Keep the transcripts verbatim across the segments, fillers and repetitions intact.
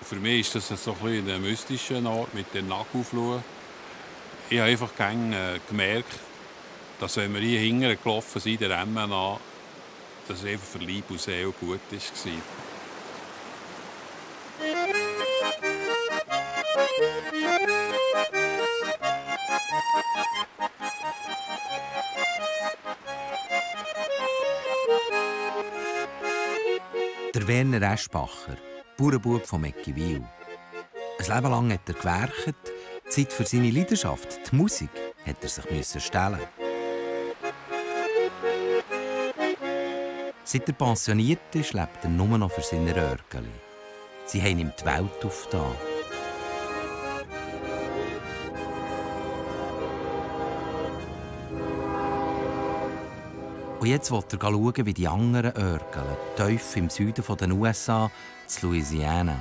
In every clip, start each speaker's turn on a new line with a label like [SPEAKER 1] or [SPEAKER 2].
[SPEAKER 1] Für mich ist das so ein, ein mystischer Ort mit der Nagelfluh. Ich habe einfach gerne, äh, gemerkt, dass wenn wir hier hinten gelaufen sind, der M N A, dass es einfach für Leib und Seele gut war.
[SPEAKER 2] Der Werner Eschbacher, Bauernbub von Eggiwil. Ein Leben lang hat er gewerkt, Zeit für seine Leidenschaft, die Musik, hat er sich müssen stellen. Seit er pensioniert ist, lebt er nur noch für seine Röhrgeli. Sie haben ihm die Welt aufgetan. Und jetzt will er schauen, wie die anderen Örgel, tief im Süden der U S A, zu Louisiana.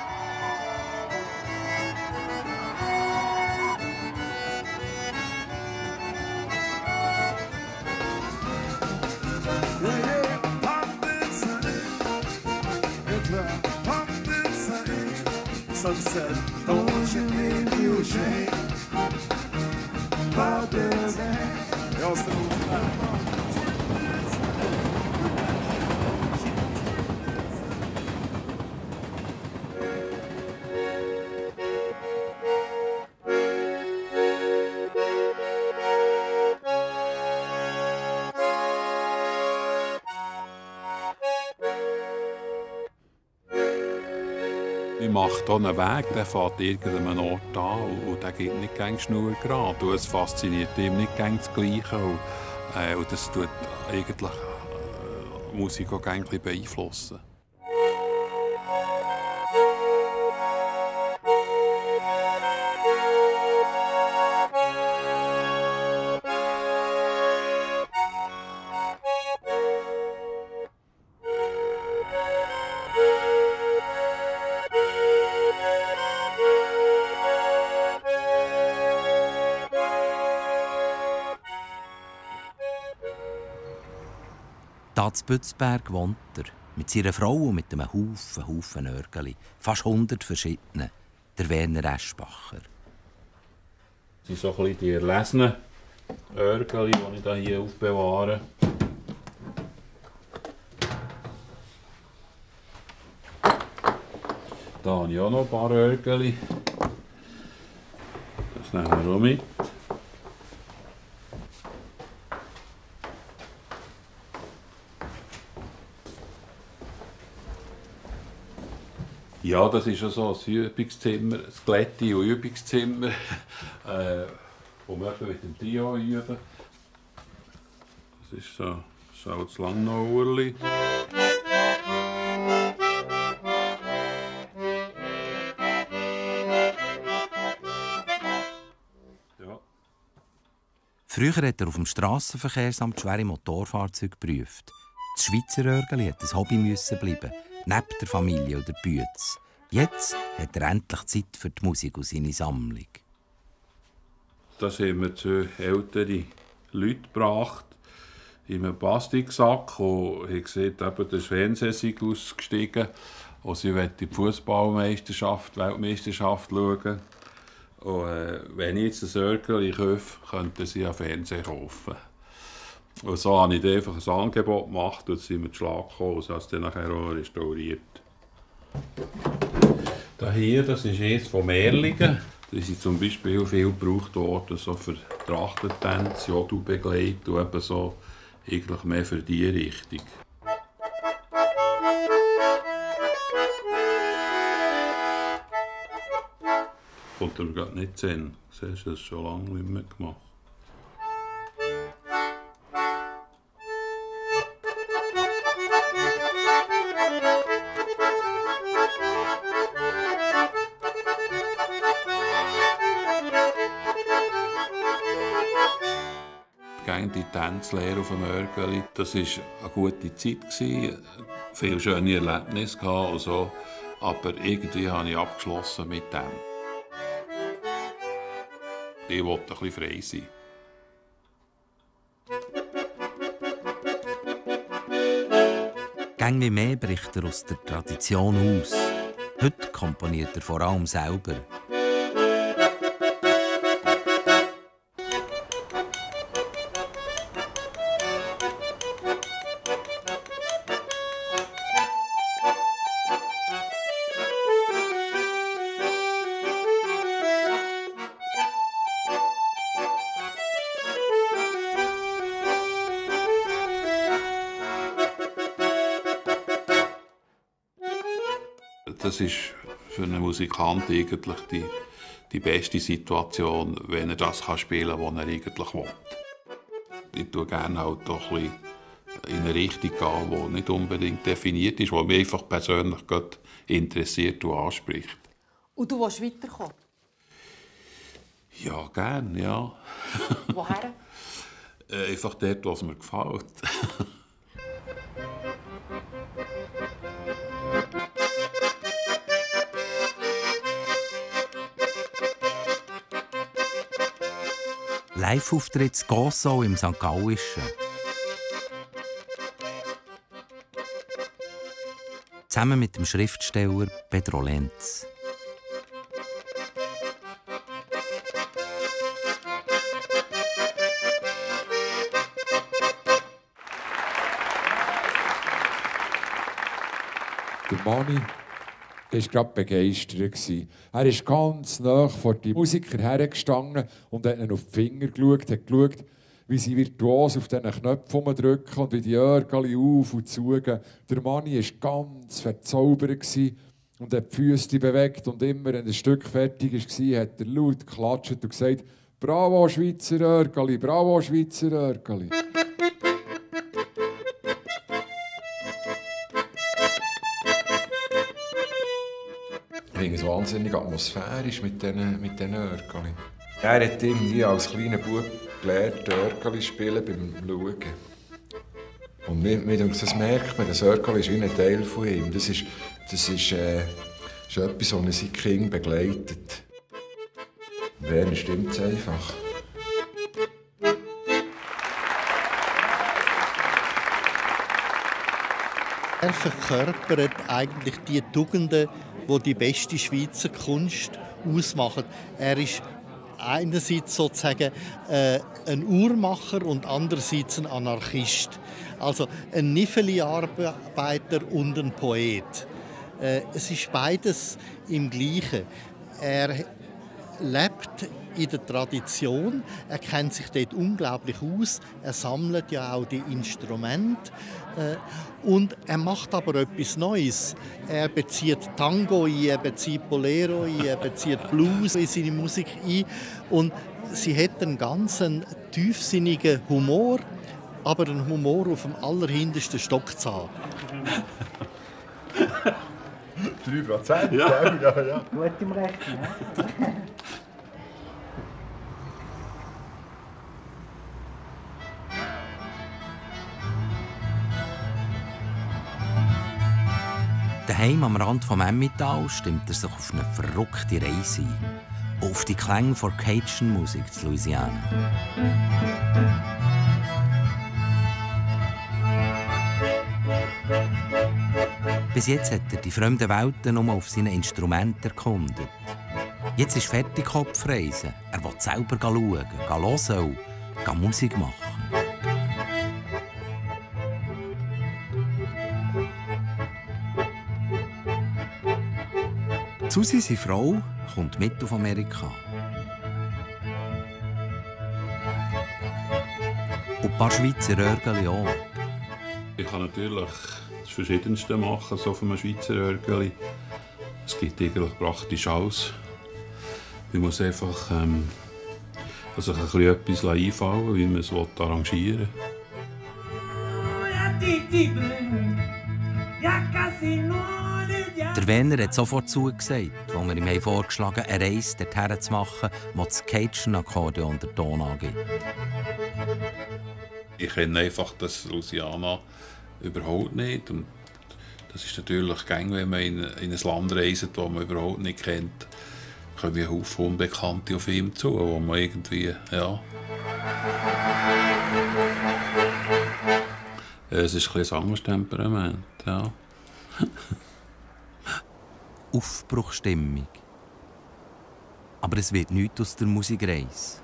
[SPEAKER 1] Ich mache hier einen Weg, der fährt irgendeinem Ort an und der geht nicht gängig schnurgerade. Und es fasziniert ihm nicht gängig das Gleiche. Und, äh, und das tut eigentlich äh, Musik auch gängig beeinflussen.
[SPEAKER 2] Da in Bützberg wohnt er, mit seiner Frau und mit einem Haufen, Haufen Örgeli. Fast hundert verschiedene. Der Werner Eschbacher.
[SPEAKER 1] Das sind so ein bisschen die erlesenen Örgeli, die ich hier aufbewahre. Da habe ich auch noch ein paar Örgeli. Das nehmen wir auch mit. Ja, das ist ja so ein Übungszimmer, ein Glätti- und Übungszimmer, äh, wo wir mit dem Trio üben. Das ist so, so das Langnauerli. Ja.
[SPEAKER 2] Früher hat er auf dem Strassenverkehrsamt schwere Motorfahrzeuge geprüft. Das Schweizer Örgeli hat ein Hobby müssen bleiben, neben der Familie oder Bütz. Jetzt hat er endlich Zeit für die Musik und seine Sammlung.
[SPEAKER 1] Das haben wir zwei ältere Leute gebracht, in einem Plastiksack, und haben gesehen, eben der Fernseher sei ausgestiegen und sie wollen die Fußballmeisterschaft, Weltmeisterschaft schauen. Und, äh, wenn ich jetzt ein Örgeli kaufe, könnten sie einen Fernseher kaufen. Und so habe ich einfach ein Angebot gemacht und sind wir zu Schlag gekommen und haben es dann nachher auch restauriert. Das hier, das ist eines von Mehrlingen. Das sind zum Beispiel viel gebraucht worden, so für Trachtentänze, Jodelbegleit und eben so eigentlich mehr für diese Richtung. Kommt mir gerade nicht zu Sinn. Siehst du, das schon lange nicht mehr gemacht. Die Tanzlehre auf dem Örgeli, das war eine gute Zeit, viele schöne Erlebnisse und so, aber irgendwie habe ich abgeschlossen mit dem. Ich wollte ein bisschen frei sein.
[SPEAKER 2] Gäng wie mehr bricht er aus der Tradition aus. Heute komponiert er vor allem selber.
[SPEAKER 1] Das ist für einen Musikant eigentlich die, die beste Situation, wenn er das kann spielen kann, was er eigentlich will. Ich tue gerne halt doch ein bisschen in eine Richtung gehen, die nicht unbedingt definiert ist, die mich einfach persönlich interessiert und anspricht.
[SPEAKER 3] Und du willst weiterkommen?
[SPEAKER 1] Ja, gerne, ja.
[SPEAKER 3] Woher?
[SPEAKER 1] Einfach dort, was mir gefällt.
[SPEAKER 2] Live-Auftritt in Gossau im Sankt Gallischen. Zusammen mit dem Schriftsteller Pedro Lenz.
[SPEAKER 4] Der Mani war gerade begeistert. Er ist ganz nah vor die Musiker hergestanden und hat ihnen auf die Finger geschaut, hat geschaut, wie sie virtuos auf diesen Knöpfen drücken und wie die Örgeli auf und zu gehen. Der Mani war ganz verzaubert und hat die Füße bewegt. Und immer, wenn ein Stück fertig war, hat er laut geklatscht und gesagt: «Bravo, Schweizer Örgeli, bravo, Schweizer Örgeli.» Ich finde es wahnsinnig atmosphärisch mit diesen mit Örgeli. Er hat irgendwie als kleiner Bub gelernt, Örgeli spielen beim Schauen. Und mir, mir denkt, das merkt man, das Örgeli ist wie ein Teil von ihm. Das ist, das ist, äh, ist etwas, das er sein Kind begleitet. Werner stimmt es einfach.
[SPEAKER 5] Er verkörpert eigentlich die Tugenden, die die beste Schweizer Kunst ausmachen. Er ist einerseits sozusagen äh, ein Uhrmacher und andererseits ein Anarchist. Also ein Nifeli-Arbeiter und ein Poet. Äh, es ist beides im Gleichen. Er lebt in der Tradition, er kennt sich dort unglaublich aus, er sammelt ja auch die Instrumente äh, und er macht aber etwas Neues. Er bezieht Tango ein, er bezieht Bolero ein, er bezieht Blues in seine Musik ein und sie hat einen ganz tiefsinnigen Humor, aber einen Humor auf dem allerhintersten Stockzahn.
[SPEAKER 4] drei Prozent?
[SPEAKER 1] Ja.
[SPEAKER 4] Ja, ja.
[SPEAKER 6] Gut im Rechnen.
[SPEAKER 2] Daheim am Rand vom Emmental stimmt er sich auf eine verrückte Reise ein. Auf die Klänge von Cajun-Musik zu Louisiana. Bis jetzt hat er die fremden Welten nur auf seinen Instrumenten erkundet. Jetzt ist fertig Kopfreisen. Er will selber schauen, hören und Musik machen. Susi, seine Frau, kommt mit auf Amerika. Und ein paar Schweizer Örgeli auch.
[SPEAKER 1] Ich kann natürlich das Verschiedenste machen, so von einem Schweizer Örgeli. Es gibt eigentlich praktisch alles. Man muss einfach ähm, also ein bisschen etwas einfallen, wie man es arrangieren will.
[SPEAKER 2] Der Werner hat sofort zugesagt, als wir ihm vorgeschlagen haben, eine Reise dorthin zu machen, wo das Cajun-Akkordeon der Ton angibt.
[SPEAKER 1] Ich kenne einfach das Louisiana überhaupt nicht. Und das ist natürlich gängig, wenn man in, in ein Land reist, das man überhaupt nicht kennt. Da kommen ein Haufen Unbekannte auf ihm zu, wo man irgendwie, ja... Es ist ein bisschen ein anderes Temperament, ja.
[SPEAKER 2] Aufbruchstimmung. Aber es wird nichts aus der Musikreise.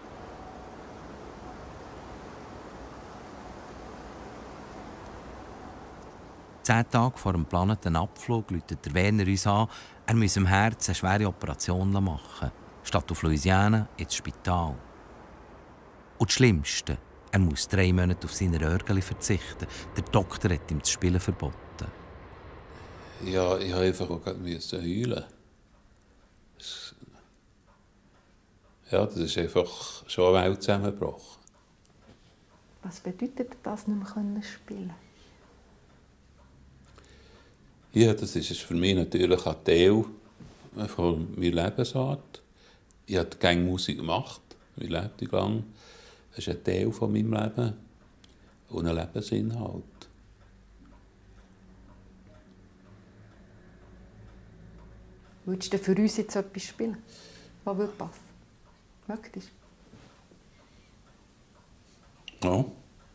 [SPEAKER 2] Zehn Tage vor dem geplanten Abflug läutet der Werner uns an, er müsse im Herzen eine schwere Operation machen, statt auf Louisiana ins Spital. Und das Schlimmste, er muss drei Monate auf seine Örgeli verzichten. Der Doktor hat ihm das Spielen verboten.
[SPEAKER 1] Ja, ich musste einfach auch heulen. Das, ja, das ist einfach schon eine Welt zusammengebrochen.
[SPEAKER 3] Was bedeutet das, nicht mehr spielen?
[SPEAKER 1] Ja, das ist für mich natürlich ein Teil von meiner Lebensart. Ich habe gerne Musik gemacht, mein Leben lang. Es ist ein Teil von meinem Leben und ein Lebensinhalt.
[SPEAKER 3] Würdest du für uns jetzt etwas spielen? Was würde passen? Möchtest
[SPEAKER 1] du? Ja.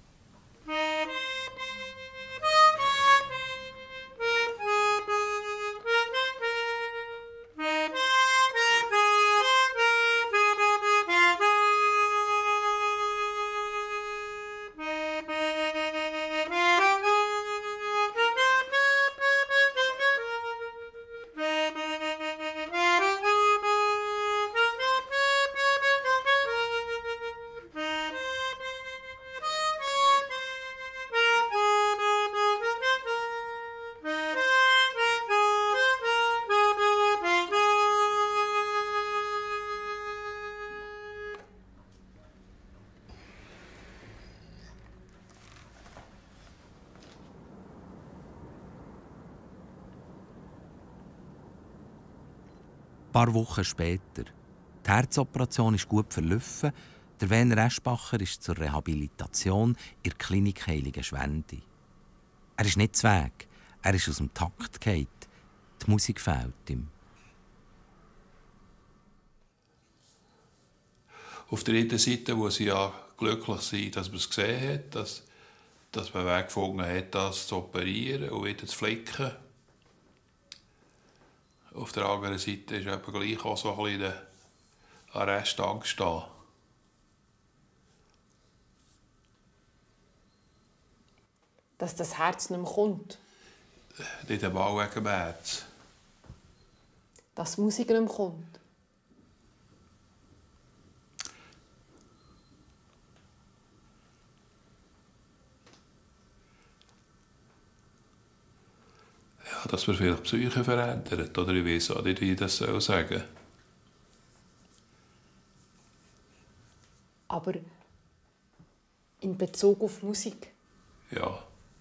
[SPEAKER 2] Ein paar Wochen später. Die Herzoperation ist gut verlaufen. Der Werner Eschbacher ist zur Rehabilitation in der Klinik Heilige Schwende. Er ist nicht zweig, er ist aus dem Takt gefallen. Die Musik fehlt ihm.
[SPEAKER 1] Auf der einen Seite, wo sie ja glücklich sind, dass man es gesehen hat, dass, dass man einen Weg gefunden hat, das zu operieren und wieder zu flicken. Auf der anderen Seite ist eben gleich auch so ein bisschen der Arrestangst da.
[SPEAKER 3] dass das Herz nicht mehr kommt?
[SPEAKER 1] Nicht einmal wegen dem Herz.
[SPEAKER 3] Dass die Musik nicht mehr kommt?
[SPEAKER 1] Ja, dass man vielleicht die Psyche verändert, oder ich weiß auch nicht, wie ich das sagen soll.
[SPEAKER 3] Aber in Bezug auf Musik?
[SPEAKER 1] Ja.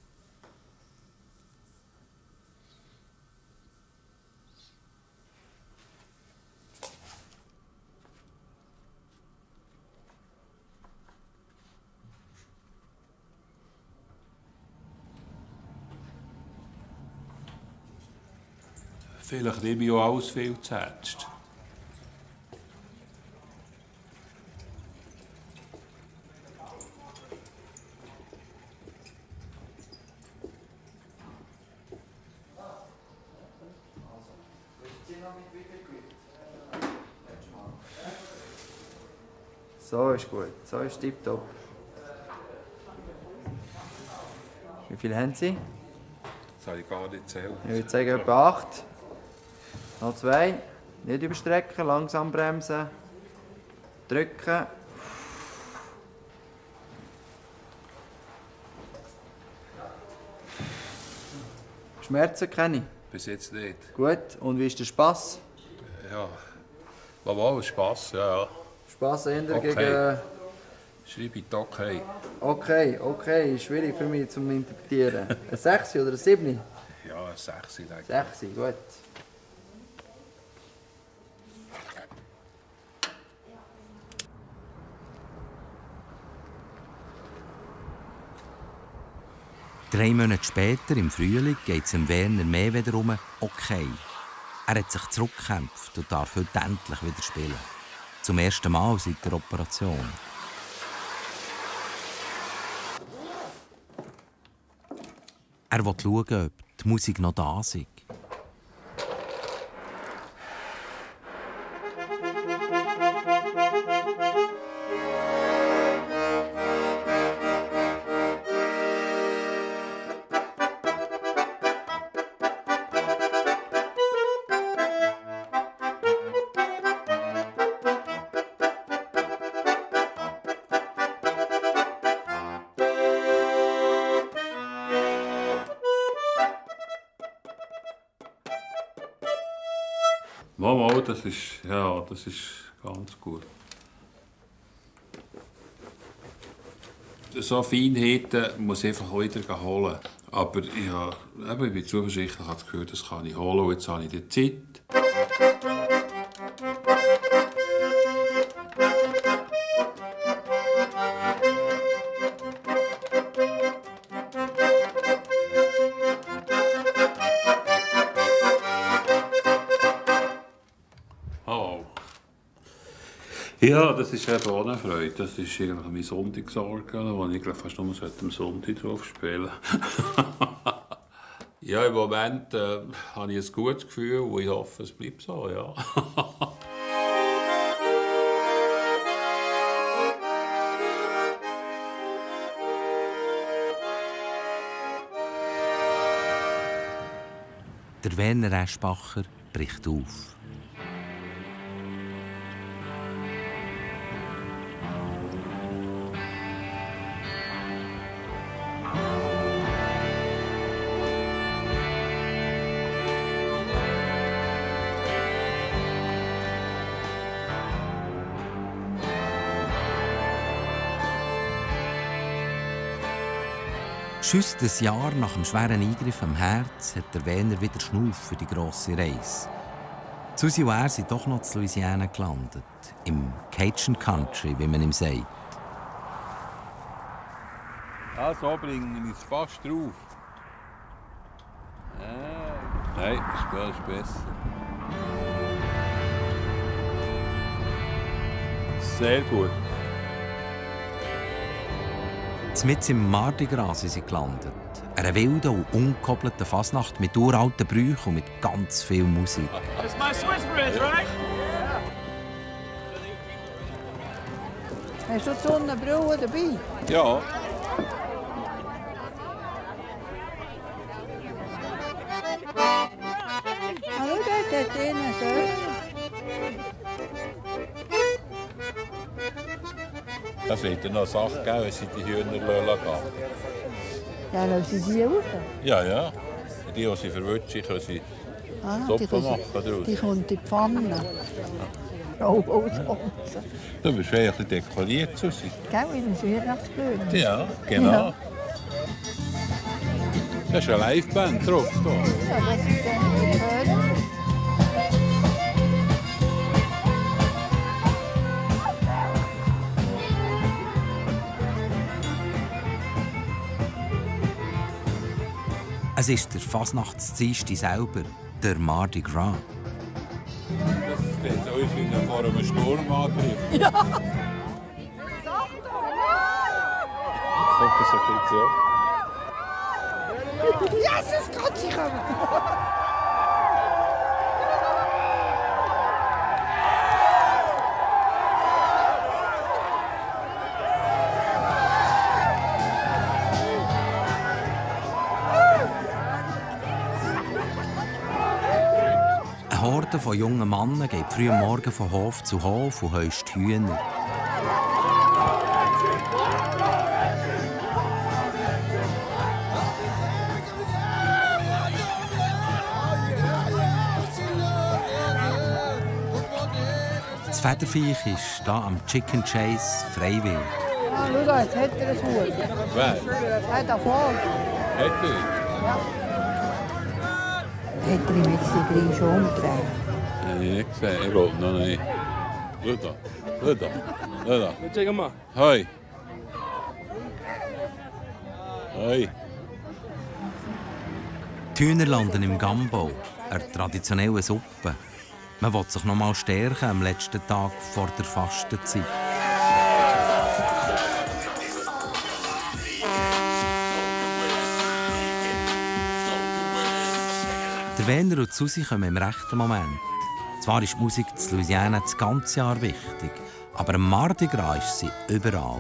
[SPEAKER 1] Vielleicht nehme ich auch alles viel zu Herzen.
[SPEAKER 6] So ist gut, so ist tipptopp. Wie viele haben Sie?
[SPEAKER 1] Das habe ich gar nicht gezählt.
[SPEAKER 6] Ich würde sagen etwa acht. Noch zwei. Nicht überstrecken, langsam bremsen. Drücken. Schmerzen kenne ich.
[SPEAKER 1] Bis jetzt nicht.
[SPEAKER 6] Gut, und wie ist der Spass?
[SPEAKER 1] Ja, mal Spass, ja, ja.
[SPEAKER 6] Spass eher
[SPEAKER 1] Okay.
[SPEAKER 6] gegen...
[SPEAKER 1] Schreibe ich okay.
[SPEAKER 6] Okay, okay, ist schwierig für mich zu interpretieren. Ein Sechsi oder ein Siebni?
[SPEAKER 1] Ja, ein Sechsi, denke ich.
[SPEAKER 6] Sechsi, gut.
[SPEAKER 2] Drei Monate später, im Frühling, geht es dem Werner mehr wieder um okay. Er hat sich zurückgekämpft und darf heute endlich wieder spielen. Zum ersten Mal seit der Operation. Er will schauen, ob die Musik noch da ist.
[SPEAKER 1] Mal, mal, das ist, ja, das ist ganz gut. So Feinheiten muss ich einfach wieder holen. Aber ich, habe, eben, ich bin zuversichtlich, ich habe das Gefühl, das kann ich holen. Und jetzt habe ich die Zeit. Ja, das ist eben auch eine Freude. Das ist irgendwie mein Sonntagsorgel, wo ich glaube, fast nur am Sonntag drauf spielen. Ja, im Moment äh, habe ich ein gutes Gefühl und ich hoffe, es bleibt so, ja.
[SPEAKER 2] Der Werner Eschbacher bricht auf. Schüss ein Jahr nach dem schweren Eingriff am Herz hat der Werner wieder Schnuff für die grosse Reise. Susi und er sind doch noch in Louisiana gelandet, im Cajun Country, wie man ihm sagt.
[SPEAKER 1] Ah, so bringen wir es fast drauf. Ah, nein, das ist besser. Sehr gut.
[SPEAKER 2] Mitten im Mardi Gras sind sie gelandet. Eine wilde und ungekoppelten Fasnacht mit uralten Brüchen und mit ganz viel Musik.
[SPEAKER 7] That's my Swiss bridge, right?
[SPEAKER 8] Hast du die Sonnenbrille dabei?
[SPEAKER 1] Ja.
[SPEAKER 8] Hallo, dort hat einer so.
[SPEAKER 1] Das wird ja noch eine Sache geben, wenn sie die Hühner gehen.
[SPEAKER 8] Ja, lassen sie die raus.
[SPEAKER 1] Ja, ja. Die, die sie verwutschen, können sie
[SPEAKER 8] Ah,
[SPEAKER 1] Suppe
[SPEAKER 8] die,
[SPEAKER 1] machen
[SPEAKER 8] kann,
[SPEAKER 1] daraus.
[SPEAKER 8] die kommt in die Pfanne. Oh, oh, oh.
[SPEAKER 1] Du bist ein bisschen dekoriert, Susi.
[SPEAKER 8] Gell, wie ein Weihnachtsblöd.
[SPEAKER 1] Ja, genau.
[SPEAKER 8] Ja.
[SPEAKER 1] Da ist eine Liveband drauf. Da.
[SPEAKER 8] Ja, das ist dann gehört.
[SPEAKER 2] Es ist der Fasnachtsdienstag selber, der Mardi Gras.
[SPEAKER 1] Das sieht so aus wie vor einem Sturmangriff.
[SPEAKER 8] Ja.
[SPEAKER 1] Kommt das ein bisschen so?
[SPEAKER 8] Jesus Gott, sie kommen!
[SPEAKER 2] Eine Horde von jungen Männern geht früh am Morgen von Hof zu Hof und heust Hühner. Das Federviech ist hier am Chicken Chase freiwillig.
[SPEAKER 8] Ah, schau da, jetzt hat er ein Huhn.
[SPEAKER 1] Wer?
[SPEAKER 8] Ja, da vorne.
[SPEAKER 1] Hat er?
[SPEAKER 8] Ja. Hat er ihm jetzt die drei schon umgedreht?
[SPEAKER 1] Habe ich nicht gesehen. Ich glaube noch nicht. Schau da. Schau da. Schau da.
[SPEAKER 7] Check mal.
[SPEAKER 1] Hoi. Hoi.
[SPEAKER 2] Die Hühner landen im Gambau, einer traditionellen Suppe. Man will sich noch mal stärken am letzten Tag vor der Fastenzeit. Der Werner und Susi kommen im rechten Moment. Zwar ist die Musik in Louisiana das ganze Jahr wichtig, aber am Mardi Gras ist sie überall.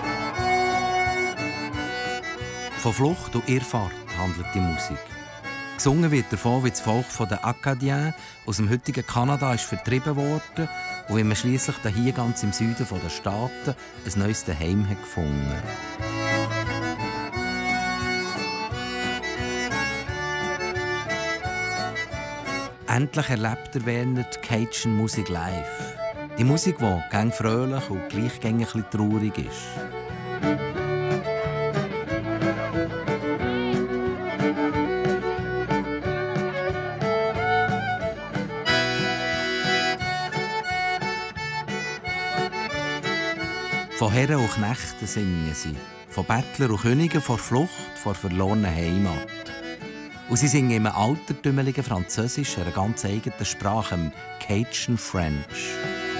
[SPEAKER 2] Von Flucht und Irrfahrt handelt die Musik. Gesungen wird davon, wie das Volk der Acadiens aus dem heutigen Kanada ist vertrieben wurde und wie man schliesslich hier ganz im Süden der Staaten ein neues Zuhause hat gefunden. Endlich erlebt der Werner die Cajun-Musik live. Die Musik, die gäng fröhlich und gleich gäng ein bisschen traurig ist. Von Herren und Knechten singen sie, von Bettlern und Königen, vor Flucht, vor verlorener Heimat. Und sie singen im altertümlichen Französisch, einer ganz eigenen Sprache, im Cajun French.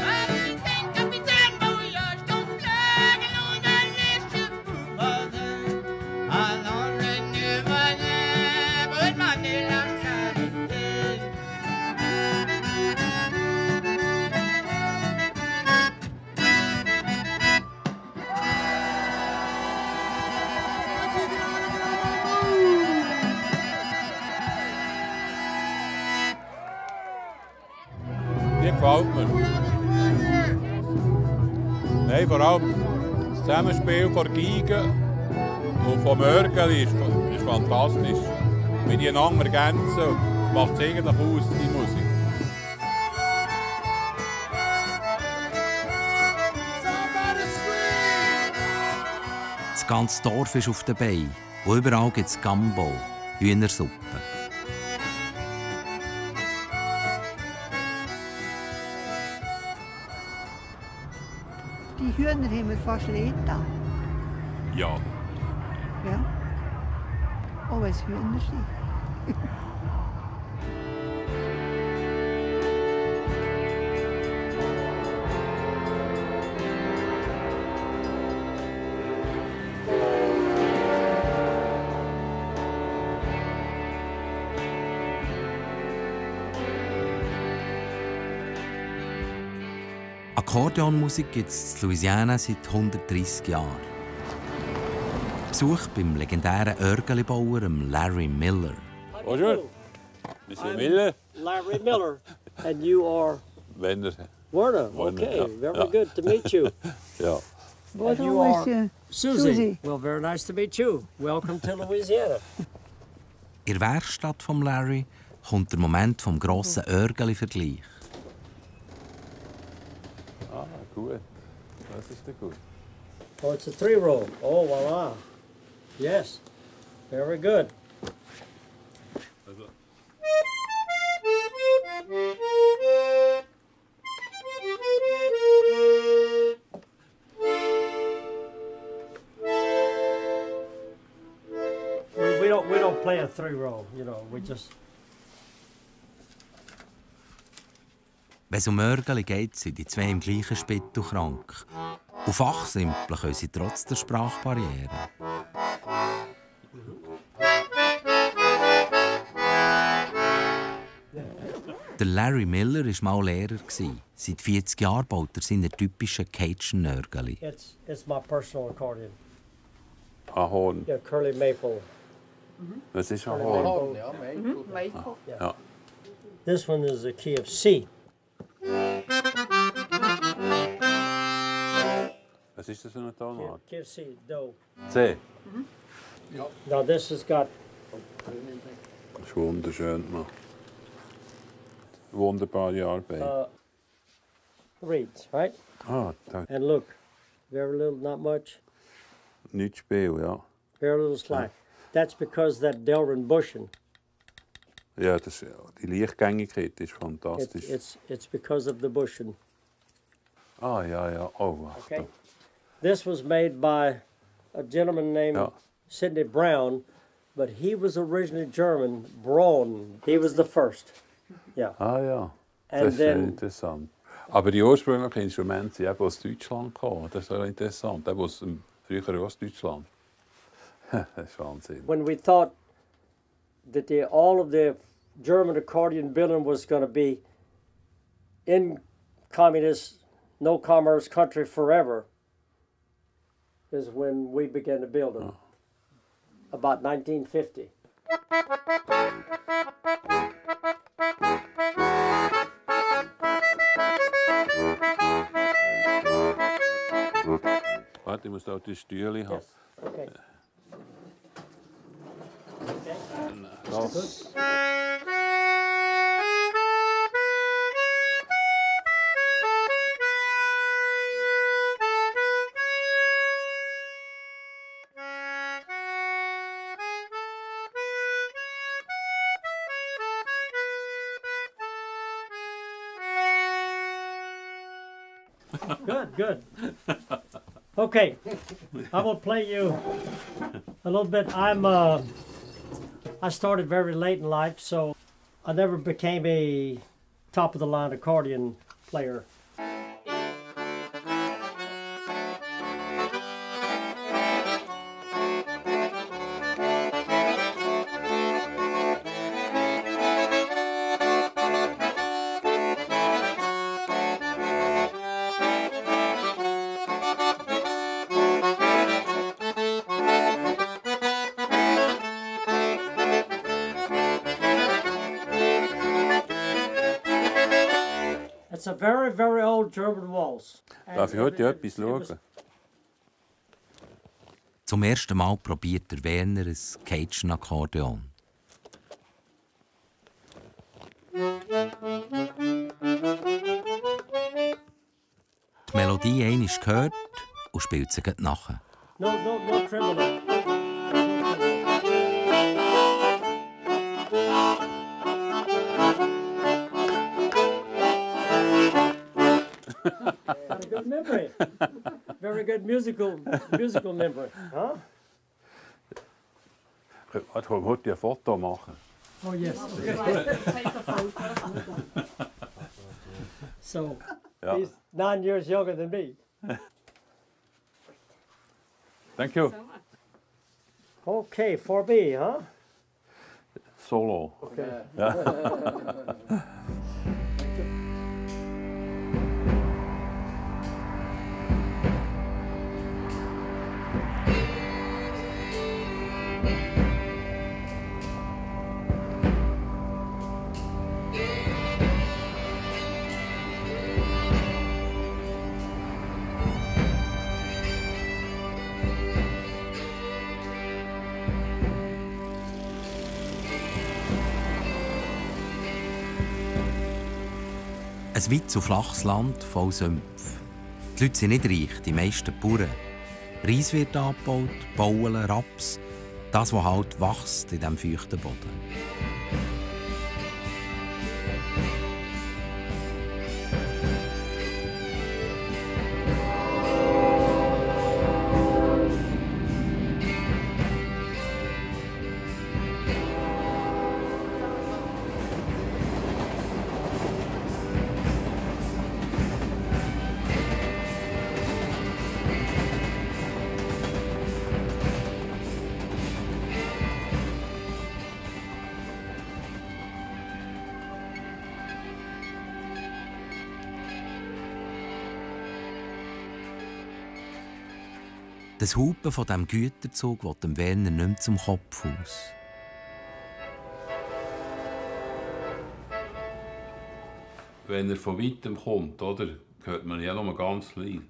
[SPEAKER 1] Gefällt mir. Nein, vor allem das Zusammenspiel von Geigen und vom Mörgeli ist, ist fantastisch. Wie die einander ergänzen, macht es eigentlich aus, die Musik.
[SPEAKER 2] Das ganze Dorf ist auf den Beinen. Und überall gibt es Gumbo, Hühnersuppe.
[SPEAKER 8] Die Hühner haben wir fast leer da.
[SPEAKER 1] Ja.
[SPEAKER 8] Ja. Auch wenn es Hühner sind.
[SPEAKER 2] Akkordeonmusik gibt es in Louisiana seit hundertdreissig Jahren. Besuch beim legendären Örgelibauer Larry Miller.
[SPEAKER 1] Bonjour. Monsieur Miller.
[SPEAKER 9] Larry Miller. And you are?
[SPEAKER 1] Werner.
[SPEAKER 9] Werner. Okay,
[SPEAKER 1] ja.
[SPEAKER 9] very
[SPEAKER 1] Ja.
[SPEAKER 9] good to meet you.
[SPEAKER 1] Ja.
[SPEAKER 8] What
[SPEAKER 9] And you
[SPEAKER 8] always,
[SPEAKER 9] are
[SPEAKER 8] uh,
[SPEAKER 9] Susie.
[SPEAKER 8] Susie.
[SPEAKER 9] Well, very nice to meet you. Welcome to Louisiana.
[SPEAKER 2] In der Werkstatt von Larry kommt der Moment vom grossen Örgeli-Vergleich.
[SPEAKER 1] Ah, gut. Das ist ja gut.
[SPEAKER 9] Oh, it's a three-roll. Oh, voila. Yes. Very good. We, we don't we don't play a three-roll. You know, we just.
[SPEAKER 2] Wenn es um Örgeli geht, sind die zwei im gleichen Spittel krank. Und fachsimpeln können sie trotz der Sprachbarriere. Der Larry Miller war mal Lehrer. Seit vierzig Jahren baut er seine typischen Cajun-Örgeli.
[SPEAKER 9] It's it's my personal accordion.
[SPEAKER 1] Ahorn.
[SPEAKER 9] Yeah, curly maple.
[SPEAKER 1] Das ist Ahorn.
[SPEAKER 3] Ja, Maple. Maple.
[SPEAKER 1] Ja.
[SPEAKER 9] This one is a key of C.
[SPEAKER 1] Was ist das für eine Tonart?
[SPEAKER 9] Key of C, Do.
[SPEAKER 1] C.
[SPEAKER 9] Now this has got
[SPEAKER 1] Das ist wunderschön gemacht. Wunderbare Arbeit.
[SPEAKER 9] uh, reeds, right?
[SPEAKER 1] Ah, da
[SPEAKER 9] And look, very little, not much,
[SPEAKER 1] nichts Spiel, ja.
[SPEAKER 9] very little slack. That's because that Delrin bushing.
[SPEAKER 1] Ja, das, die Lichtgängigkeit ist
[SPEAKER 9] It's,
[SPEAKER 1] fantastisch.
[SPEAKER 9] it's it's because of the bushing.
[SPEAKER 1] Ah, ja, ja. Oh,
[SPEAKER 9] Okay. This was made by a gentleman named
[SPEAKER 1] Ja.
[SPEAKER 9] Sidney Brown, but he was originally German. Braun. He was the first. Yeah.
[SPEAKER 1] Ah, ja. Das
[SPEAKER 9] And
[SPEAKER 1] ist sehr
[SPEAKER 9] then
[SPEAKER 1] interessant. Aber die ursprünglichen Instrumente sind eben aus Deutschland gekommen. Das ist auch interessant. Eben aus dem früheren Ostdeutschland. Das ist Wahnsinn.
[SPEAKER 9] when we thought that the, all of the German accordion building was going to be in communist, no commerce country forever, is when we began to build them. About nineteen fifty.
[SPEAKER 1] Warte, ich muss da die Stühle haben.
[SPEAKER 9] Yes. Okay.
[SPEAKER 1] Das.
[SPEAKER 9] Good, good. Okay, I will play you a little bit. I'm uh, I started very late in life, so I never became a top of the line accordion player. It's a very, very old German waltz. And
[SPEAKER 1] Darf ich heute
[SPEAKER 9] it-
[SPEAKER 1] etwas
[SPEAKER 9] it was-
[SPEAKER 1] schauen?
[SPEAKER 2] Zum ersten Mal probiert der Werner ein Cajun-Akkordeon. Die Melodie einmal gehört und spielt sie gleich nachher.
[SPEAKER 9] No, no, no tremolo. Got a good memory. Very good musical, musical memory, huh?
[SPEAKER 1] Ich will heute ein Foto machen.
[SPEAKER 9] Oh yes. So
[SPEAKER 1] Ja.
[SPEAKER 9] he's nine years younger than me.
[SPEAKER 1] Thank you.
[SPEAKER 9] Okay, four B, huh?
[SPEAKER 1] Solo.
[SPEAKER 9] Okay.
[SPEAKER 2] Ein weit und flaches Land voll Sümpfe. Die Leute sind nicht reich, die meisten Bauern. Reis wird angebaut, Bauen, Raps. Das, was halt wächst in diesem feuchten Boden. Das Hupen von diesem Güterzug will dem Werner nicht mehr zum Kopf aus.
[SPEAKER 1] Wenn er von weitem kommt, oder, hört man ja nur ganz klein.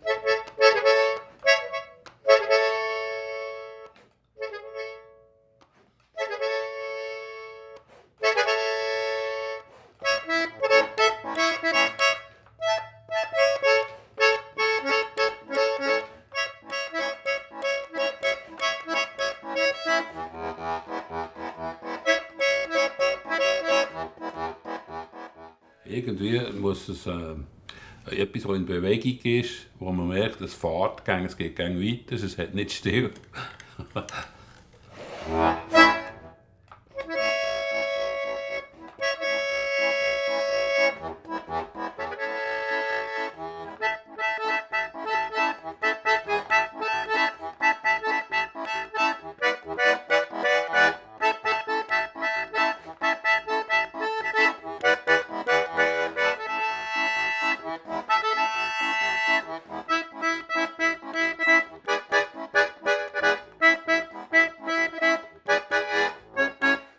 [SPEAKER 1] Irgendwie muss es äh, etwas, das in Bewegung ist, wo man merkt, es fährt, es geht weiter, es hat nicht still.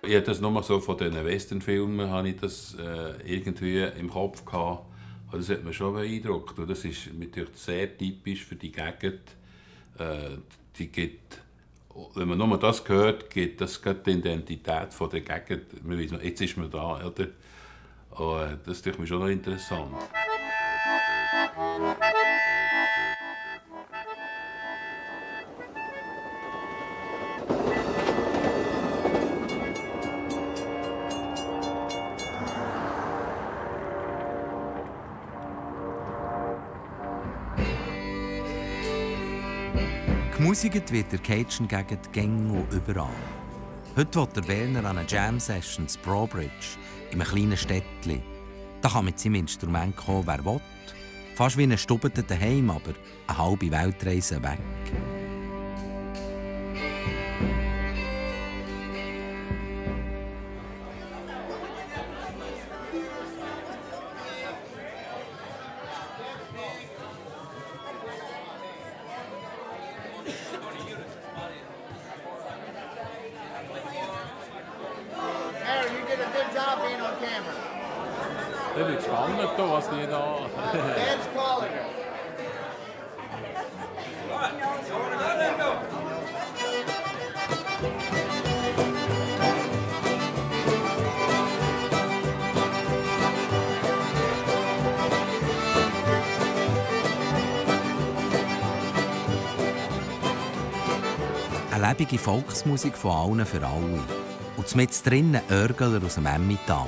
[SPEAKER 1] Ich hatte das nur so von diesen Westernfilmen habe ich das äh, irgendwie im Kopf gehabt. Und das hat mich schon beeindruckt. Und das ist natürlich sehr typisch für die Gegend. Äh, die gibt, wenn man nur das hört, gibt das die Identität von der Gegend. Man weiss, jetzt ist man da, oder? Und das ist mir schon noch interessant.
[SPEAKER 2] Gemusikt wird der Cajun-Gegend gängig und überall. Heute will der Werner an einer Jam-Session in Brobridge, in einem kleinen Städtchen. Da kann mit seinem Instrument kommen, wer will. Fast wie ein Stube daheim, aber eine halbe Weltreise weg.
[SPEAKER 1] Ich bin gespannt, was die da...
[SPEAKER 2] Eine lebende Volksmusik von allen für alle. Und mit drinnen Örgler aus dem Emmental.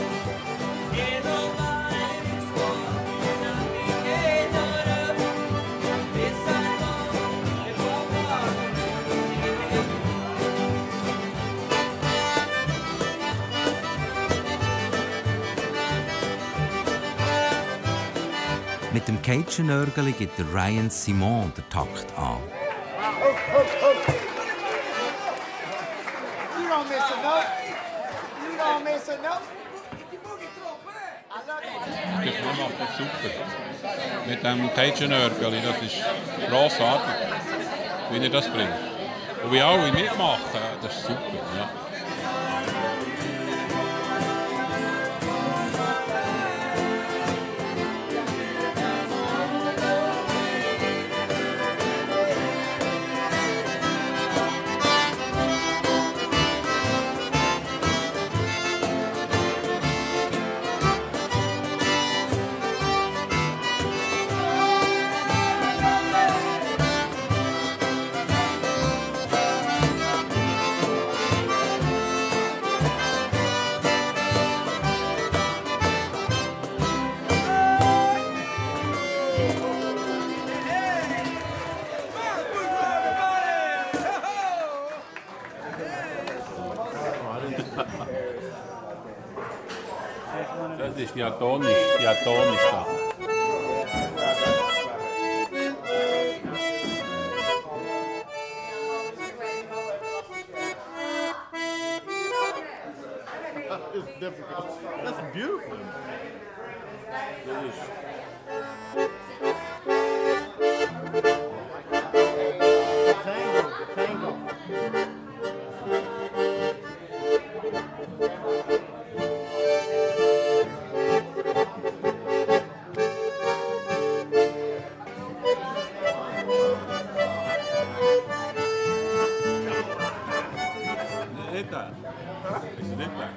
[SPEAKER 2] Mit dem Cajun-Örgeli gibt der Ryan Simon den Takt an.
[SPEAKER 10] Das macht das super. Mit dem Cajun-Örgeli, das ist grossartig, wie er das bringt. Und wie alle mitmachen, das ist super. Ja.
[SPEAKER 1] Das ist diatonisch, diatonisch da.
[SPEAKER 11] It's difficult. That's beautiful.
[SPEAKER 1] Das ist
[SPEAKER 11] Tango, tango.
[SPEAKER 1] nicht da. Ist nicht da.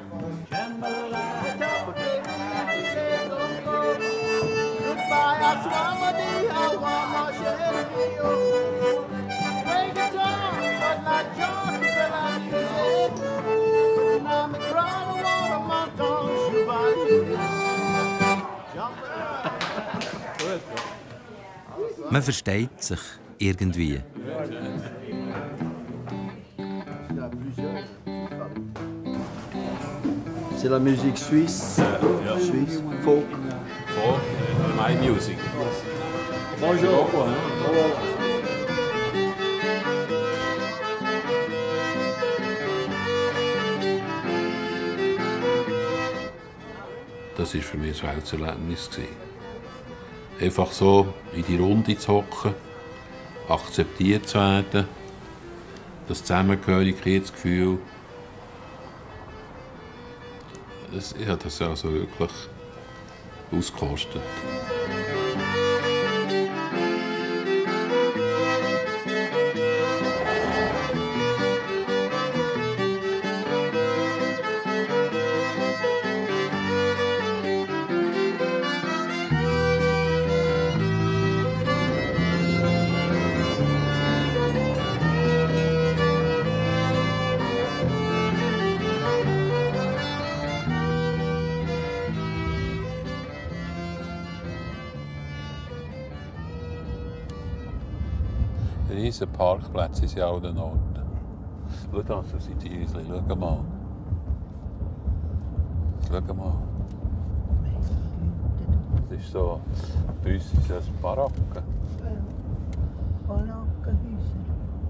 [SPEAKER 2] Man versteht sich irgendwie.
[SPEAKER 12] C'est la musique suisse,
[SPEAKER 1] ja.
[SPEAKER 12] Suisse, folk.
[SPEAKER 1] Folk, my music.
[SPEAKER 12] Bonjour.
[SPEAKER 1] Das war für mich ein Welterlebnis. Einfach so in die Runde zu hocken, akzeptiert zu werden, das Zusammengehörigkeitsgefühl, das, ich habe das also wirklich ausgekostet. Riesen Parkplätze sind an allen Orten. Schau da, so sind die Häuschen. Schau mal. Schau mal. Das ist so, bei uns ist das Baracken.
[SPEAKER 8] Barackenhäuser.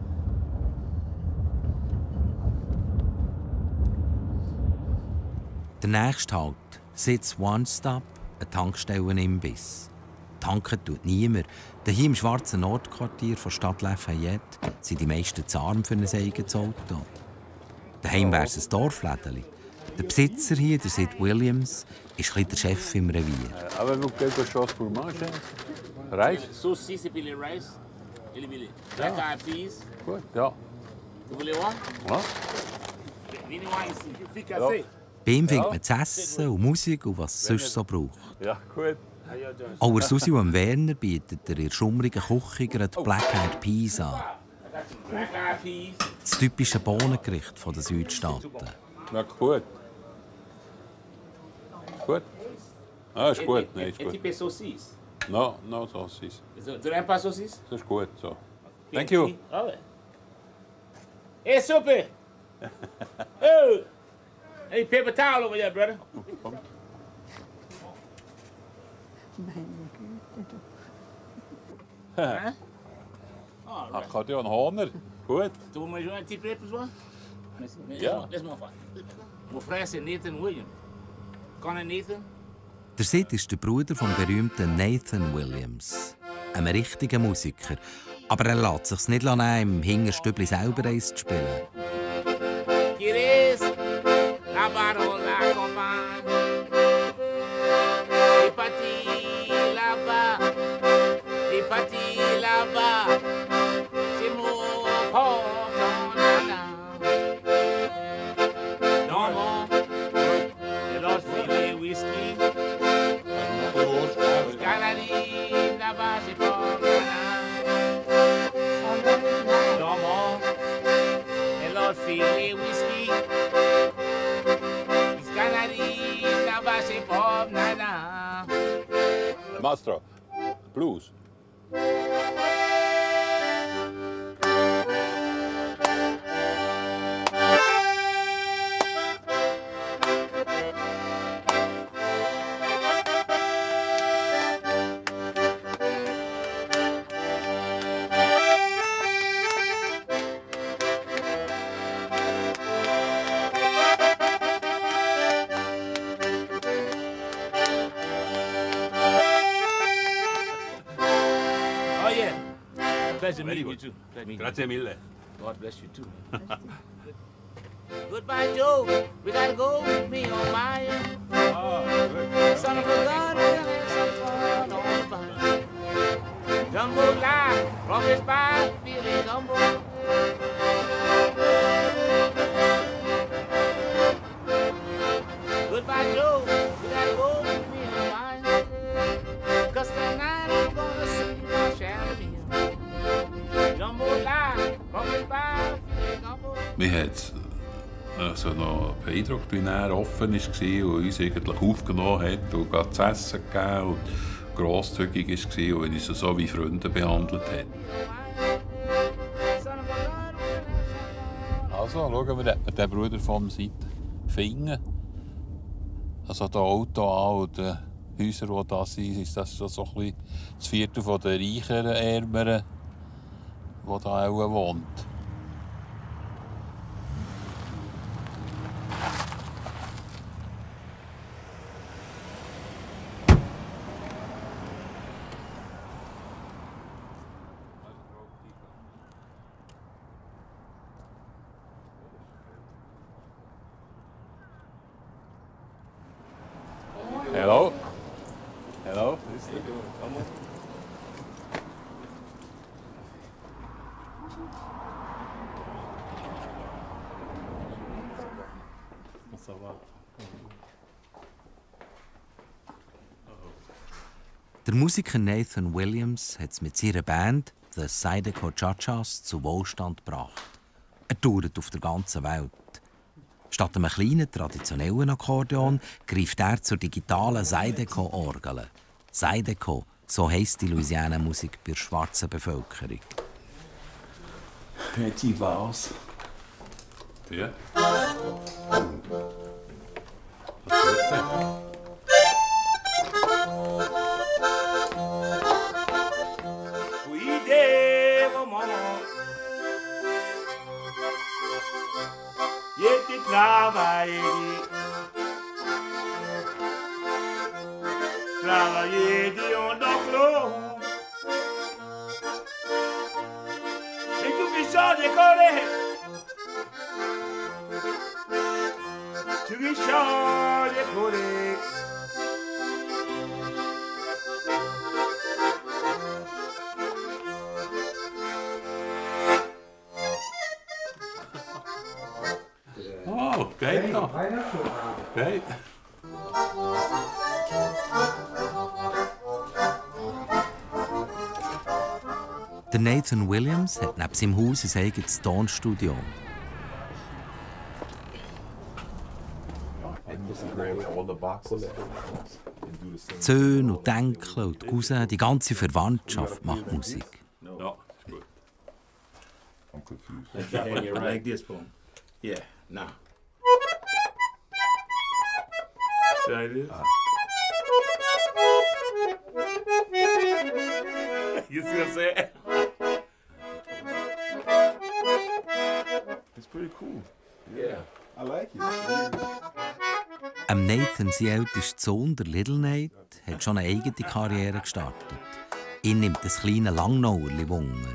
[SPEAKER 2] Der nächste Halt, Sitz One Stop, ein Tankstellenimbiss. Tanken tut niemand. Hier im schwarzen Nordquartier von Stadt Lafayette sind die meisten zu arm für ein eigenes Auto. Daheim wäre es ein Dorflädeli. Der Besitzer hier, der Sid Williams, ist ein bisschen der Chef im Revier.
[SPEAKER 1] Avez-vous quelque chose pour manger? Reis?
[SPEAKER 13] Saucisse et puis les rice. Et les billets. Black eyed peas.
[SPEAKER 1] Gut, ja.
[SPEAKER 13] Vous voulez voir?
[SPEAKER 1] Ja.
[SPEAKER 13] Venez voir ici. Fricassé.
[SPEAKER 2] Bei ihm findet man zu essen und Musik und was es sonst so braucht.
[SPEAKER 1] Ja, gut.
[SPEAKER 2] Auch der Susi und Werner bietet er in der schummrigen Küche gerade Black Eyed Peas an.
[SPEAKER 13] Black eyed peas.
[SPEAKER 2] Das typische Bohnengericht der Südstaaten.
[SPEAKER 1] Ja, gut. Gut? Ah, ist gut. Nein, ist
[SPEAKER 13] Et
[SPEAKER 1] gut.
[SPEAKER 13] type saucisse.
[SPEAKER 1] No, no saucisse.
[SPEAKER 13] Tu n'aimes pas saucisse?
[SPEAKER 1] Das ist gut so. Thank you.
[SPEAKER 13] Ah ouais. Hey, super! Oh! Hey, paper towel over there, brother.
[SPEAKER 1] Hein? Accordeon Hohner. Gut.
[SPEAKER 13] Tu veux me jouer un petit peu pour toi?
[SPEAKER 1] Ja.
[SPEAKER 13] Laisse-moi faire. Mon frère, c'est Nathan Williams. Connais Nathan?
[SPEAKER 2] Der Sid ist der Bruder vom berühmten Nathan Williams, einem richtigen Musiker. Aber er lässt sich's nicht nehmen, im Hinterstübli selber eins zu spielen.
[SPEAKER 13] ¿Quieres la parola compagne? Et parti là-bas, et parti là-bas, c'est mon portant nana. Dans mon, et l'autre filet whisky, jusqu'à la ligne là-bas, c'est pour nana. Dans mon, et l'autre filet whisky.
[SPEAKER 1] Mastro, blues.
[SPEAKER 13] Pleasure meeting you too.
[SPEAKER 1] Grazie mille.
[SPEAKER 13] God bless you too. Goodbye, Joe. We gotta go. Me on my own. Son of a gun, we're gonna have some fun on the bike. Jumbo lie, rough his by, feeling gumbo. Goodbye, Joe. We gotta go. Me on my own. Cause tonight I'm gonna see my champagne.
[SPEAKER 1] Mich hat es also noch beeindruckt, wie er offen war und uns eigentlich aufgenommen hat und gerade zu essen gegeben und grosszügig war und uns so wie Freunde behandelt hat. Also schauen wir den Bruder vom Sid Fingen. Also das Auto an und die Häuser, die da sind, ist das so ein bisschen das Viertel der reicheren, ärmeren, die da auch wohnt.
[SPEAKER 2] Der Musiker Nathan Williams hat es mit seiner Band The Zydeco Cha-Chas zu Wohlstand gebracht. Er tourt auf der ganzen Welt. Statt einem kleinen, traditionellen Akkordeon greift er zur digitalen Zydeco-Orgel. Zydeco, so heisst die Louisiana-Musik bei der schwarzen Bevölkerung.
[SPEAKER 14] Die war's.
[SPEAKER 1] Ja.
[SPEAKER 13] Travailler, travailler dans l'enclos. Et tout Richard décollé, tout Richard décollé.
[SPEAKER 1] Oh, kijk nog. Kijk.
[SPEAKER 2] Der Nathan Williams hat neben seinem Haus ein eigenes Tonstudio. Die Söhne und die Enkel und die Cousins, die ganze Verwandtschaft macht Musik.
[SPEAKER 1] Ja, ist gut.
[SPEAKER 14] I'm confused. Like, like this, boom. Yeah, now.
[SPEAKER 1] See how it is?
[SPEAKER 14] Uh.
[SPEAKER 1] You see what I'm saying?
[SPEAKER 14] It's pretty cool. Yeah, I like it.
[SPEAKER 2] Am Nathan, sein ältester Sohn, der Little Nate, hat schon eine eigene Karriere gestartet. Ihn nimmt das kleine Langnauerli Wunder.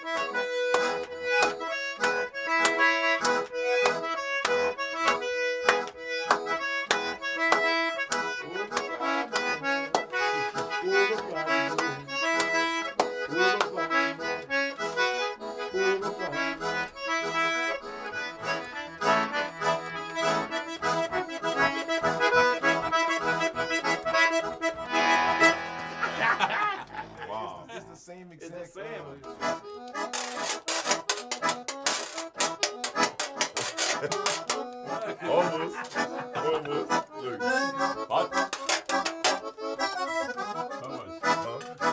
[SPEAKER 1] Almost. Almost. Look. Hot. How much? Huh?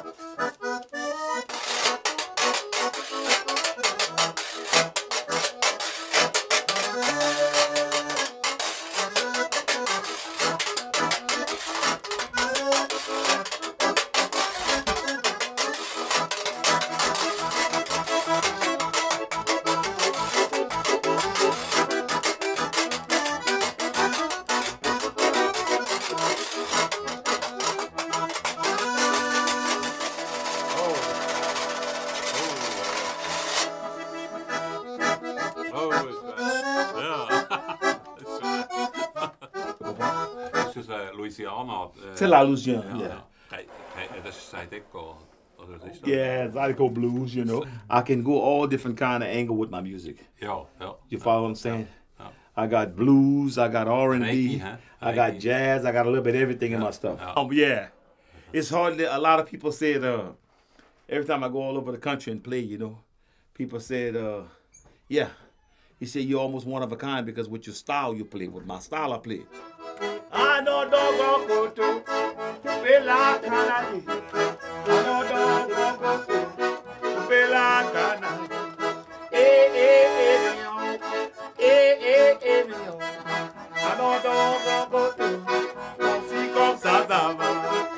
[SPEAKER 14] Louisiana.
[SPEAKER 15] C'est la Louisiana, yeah.
[SPEAKER 1] Das ist Zydeco.
[SPEAKER 15] Yeah, Zydeco blues, you know. I can go all different kind of angle with my music.
[SPEAKER 1] Yeah, yeah.
[SPEAKER 15] You follow what I'm saying? Yeah, yeah. I got blues, I got R and B, huh? I got jazz, I got a little bit of everything yeah, in my stuff. Yeah. Um, yeah. It's hardly, a lot of people said, uh, every time I go all over the country and play, you know, people said, uh, yeah, he said, you're almost one of a kind because with your style you play, with my style I play. I know dog go to Bella Canadi. I know dog go to Bella Canadi. Eh, eh, eh, mignon. Eh, eh, eh, mignon. I know dog go to comme si comme ça ça va.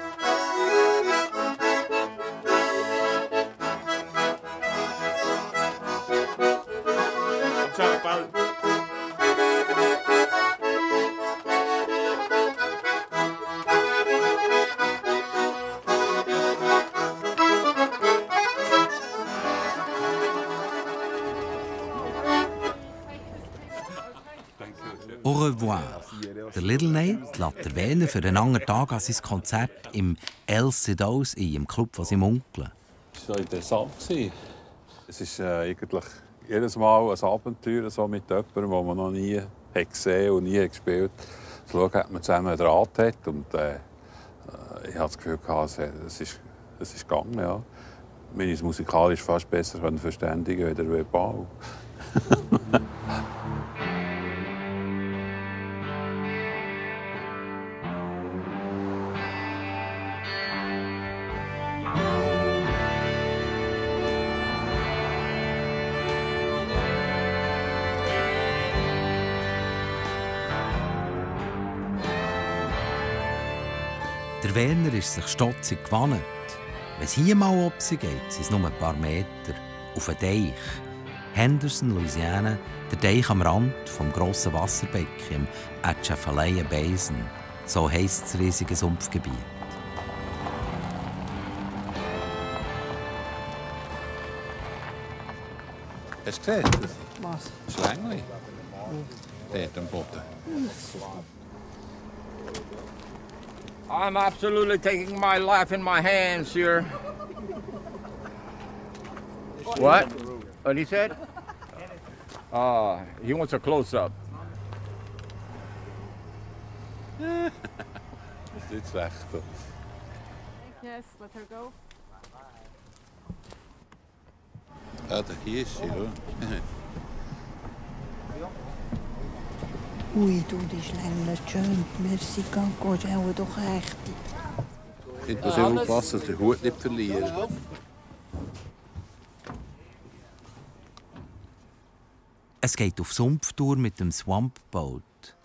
[SPEAKER 15] I'm trying to follow.
[SPEAKER 2] Au revoir. Der Little Nate lässt der Werner für einen anderen Tag an sein Konzert im El Sedaus ein, im Club von seinem Onkel.
[SPEAKER 1] Das war interessant. Es ist äh, eigentlich jedes Mal ein Abenteuer so mit jemandem, den man noch nie hat gesehen und nie gespielt hat. Zu schauen, ob man zusammen einen Draht hat. Und, äh, ich hatte das Gefühl, es ist, es ist gegangen. Ja. Wir können uns musikalisch fast besser verständigen als verbal.
[SPEAKER 2] Der Werner ist sich stotzig gewandt. Wenn es hier mal ob sie geht, sind es nur ein paar Meter. Auf einen Deich. Henderson, Louisiana, der Deich am Rand vom grossen Wasserbecken im Atchafalaya Basin. So heisst das riesige Sumpfgebiet.
[SPEAKER 1] Hast du gesehen?
[SPEAKER 8] Was?
[SPEAKER 1] Schlängli. Dort am Boden.
[SPEAKER 13] I'm absolutely taking my life in my hands here. What? What he said? Uh, he wants a close-up.
[SPEAKER 1] Das ist nicht schlecht.
[SPEAKER 3] Yes, let her go.
[SPEAKER 1] Ja, da hier ist sie, oder?
[SPEAKER 8] Ui, du, die ist länger schön. Merci, Kanko, ist auch doch echt.
[SPEAKER 1] Ich muss immer aufpassen, dass der Hut nicht verliert.
[SPEAKER 2] Es geht auf Sumpftour mit dem Swamp Boat.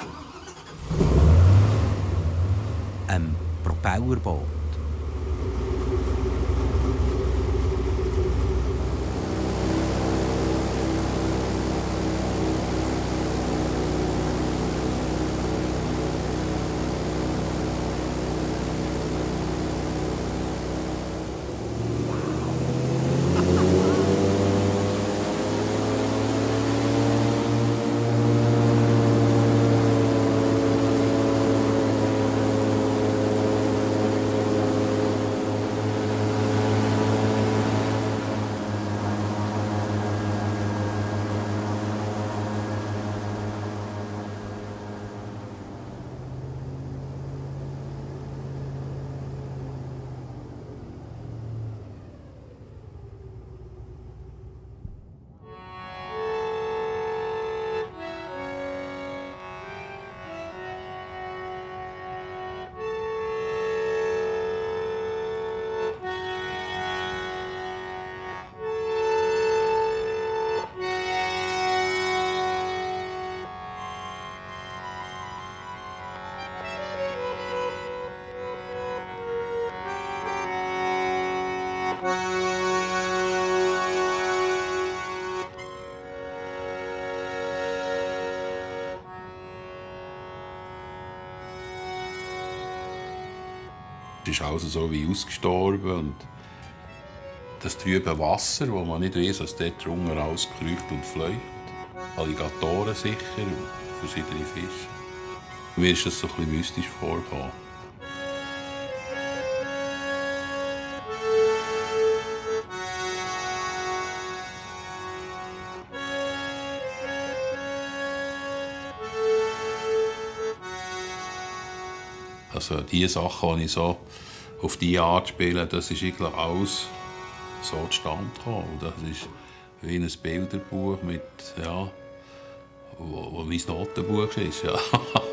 [SPEAKER 2] Einem Propellerboot.
[SPEAKER 1] Es ist alles so wie ausgestorben. Und das trübe Wasser, wo man nicht weiss, was dort drunter alles kreucht und fleucht. Alligatoren sicher und verschiedene Fische. Mir ist das so ein bisschen mystisch vorgekommen. Also die Sachen, die ich so auf diese Art spiele, das ist eigentlich alles so zustande gekommen. Das ist wie ein Bilderbuch mit, ja, wo, wo mein Notenbuch ist. Ja.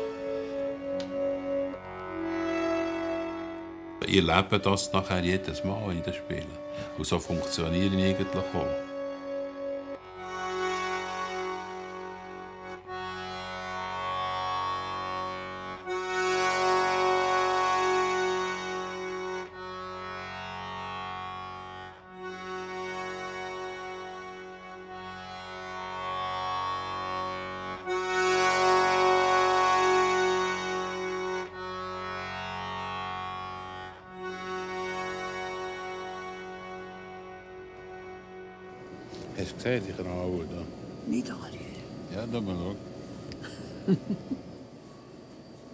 [SPEAKER 1] Ich erlebe das nachher jedes Mal in den Spielen. Und so funktioniere ich eigentlich auch. Hast du gesehen, die Kralle da?
[SPEAKER 8] Nicht alle.
[SPEAKER 1] Ja, da mal schauen.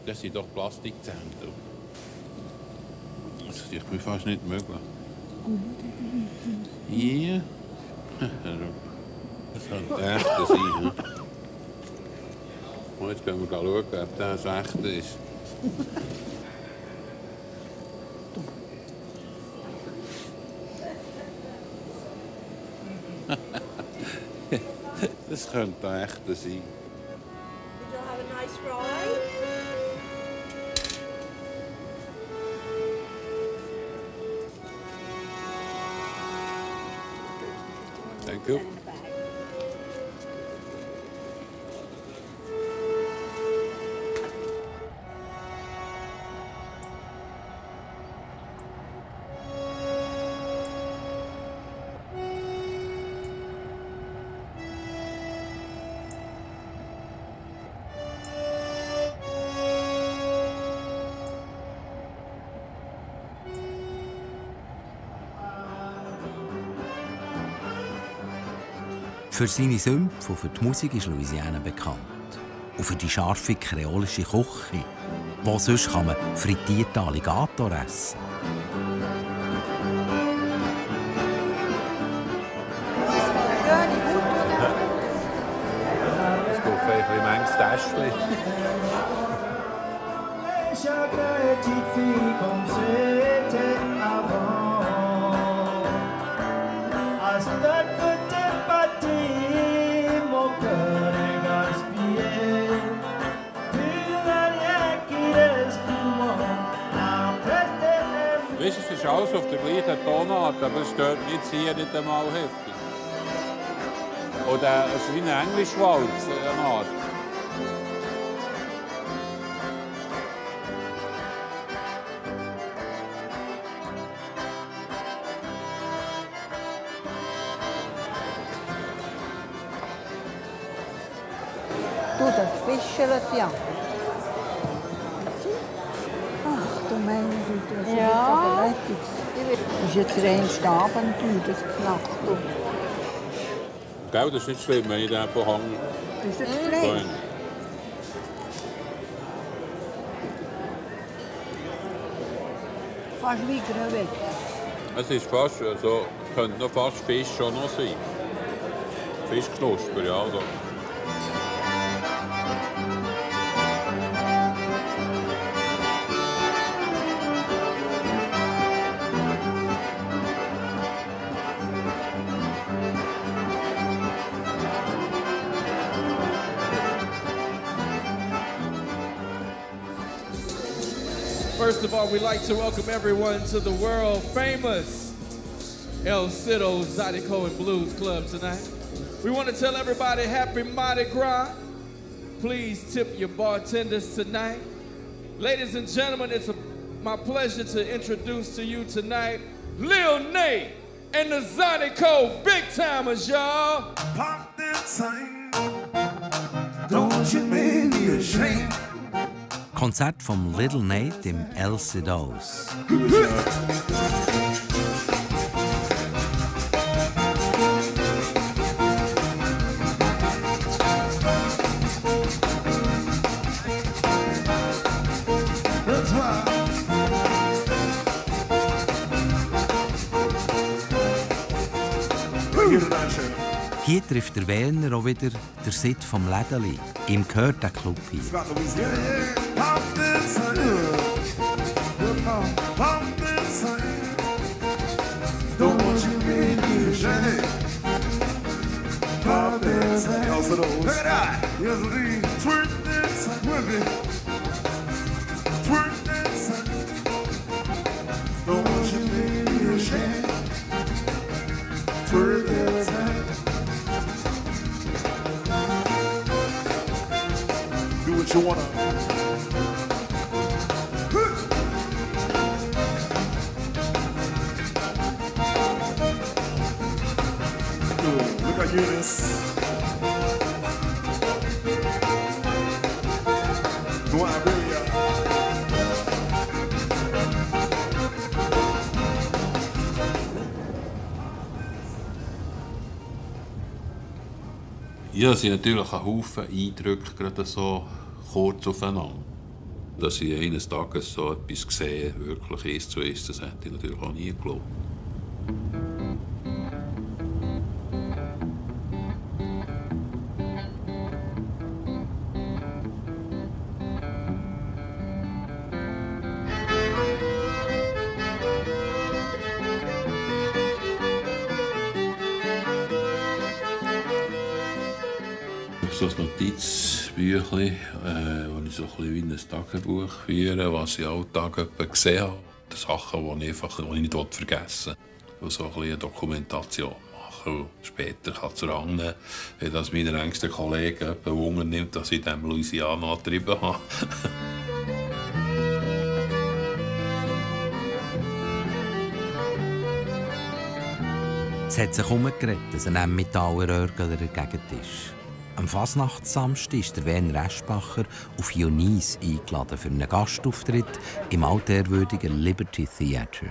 [SPEAKER 10] Das sind doch Plastikzähne. Das ist mir fast nicht möglich. Hier. Das könnte der echte sein. Und jetzt können wir schauen, ob das echte ist. Das könnte der echte sein.
[SPEAKER 16] Did you have a nice ride?
[SPEAKER 10] Thank you.
[SPEAKER 2] Für seine Sümpfe und für die Musik ist Louisiana bekannt. Und für die scharfe kreolische Küche. Wo sonst kann man frittierte Alligator essen?
[SPEAKER 10] Es geht vielleicht ein manches Täschchen. Weißt du, es ist alles auf der gleichen Tonart, aber es stört mich jetzt hier nicht einmal heftig. Oder es ist wie ein Englischwalz, eine Art.
[SPEAKER 8] Du, das fischelt ja. Ach du meine Güte, das
[SPEAKER 3] Ja.
[SPEAKER 8] ist aber lässig. Das ist jetzt rein Abenteuer, das knackt.
[SPEAKER 10] Gell, das ist nicht schlimm, wenn ich den einfach hänge.
[SPEAKER 8] Das ist jetzt klein. Fast wie weg.
[SPEAKER 10] Es ist fast, also, könnte noch fast Fisch schon noch sein. Fischknusper, ja. Also.
[SPEAKER 17] First of all, we'd like to welcome everyone to the world famous El Cido Zydeco and Blues Club tonight. We want to tell everybody happy Mardi Gras. Please tip your bartenders tonight. Ladies and gentlemen, it's a, my pleasure to introduce to you tonight Lil Nate and the Zydeco Big Timers, y'all.
[SPEAKER 18] Pop that thing. Don't you make me ashamed.
[SPEAKER 2] Konzert von Little Nate im El Cido's. Hier trifft der Werner auch wieder der Sid vom Lädeli. Ihm gehört der Club hier.
[SPEAKER 18] Look at that! Yes, indeed. Twerk this, whip it. Twerk this. Don't you be ashamed. Twerk this. Do what you wanna. Good. Look at Eunice.
[SPEAKER 10] Ja, es sind natürlich ein Haufen Eindrücke, gerade so kurz aufeinander.
[SPEAKER 1] Dass ich eines Tages so etwas sehe, wirklich eins zu eins, das hätte ich natürlich auch nie geglaubt. So ein Notizbüchlein, äh, wo ich so ein bisschen wie ein Tagebuch führe, was ich alltag gesehen habe. Sachen, die ich, einfach, die ich nicht vergessen will. Und so ein bisschen eine Dokumentation machen. Und später kann es rannehmen, wenn das meine engsten Kollegen Wunder nimmt, dass ich in diesem Louisiana getrieben habe.
[SPEAKER 2] Es hat sich herumgeredet, dass ein Emmentaler Örgler dagegen ist. Am Fasnachtssamstag ist der Werner Eschbacher auf Dionys eingeladen für einen Gastauftritt im altehrwürdigen Liberty Theatre.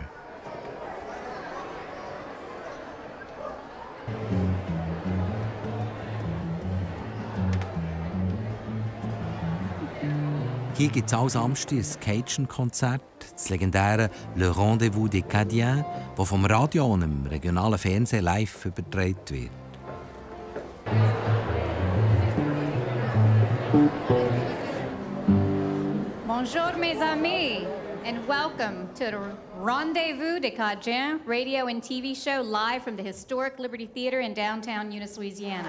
[SPEAKER 2] Hier gibt es auch Samstag ein Cajun-Konzert, das legendäre Le Rendez-vous des Cadiens, das vom Radio und im regionalen Fernsehen live übertragen wird.
[SPEAKER 19] Bonjour mes amis and welcome to the Rendezvous des Cajuns radio and T V show live from the historic Liberty Theater in downtown Eunice, Louisiana.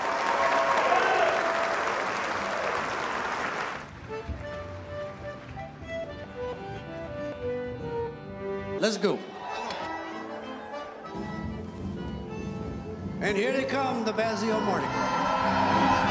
[SPEAKER 20] Let's go. And here they come, the Basile Morning Club.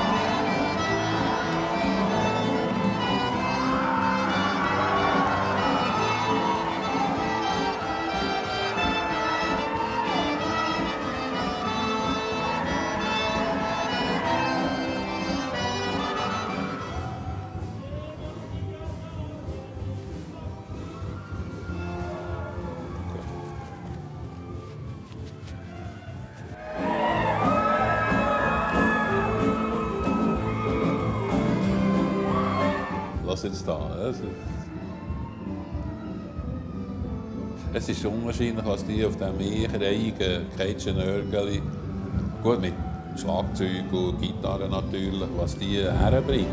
[SPEAKER 1] Was jetzt da? Es ist unwahrscheinlich, was die auf diesem einreihigen Cajun-Örgeli, gut mit Schlagzeug und Gitarre natürlich, was die herbringen.